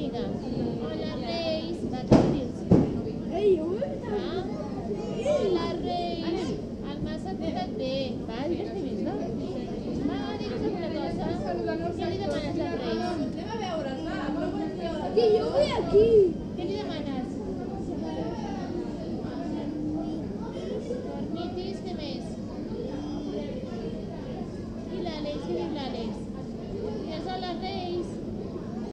crida. Hola, Reis. Va a dir-se. Ei, jo? Hola, Reis. El massa tot bé. Va, digues-li més, va. Va, digues alguna cosa. Què li demanes al Reis? Anem a veure'l, va. Que jo vull aquí. Què li demanes? Cornitis, què més? I l'Àlex, què diu l'Àlex?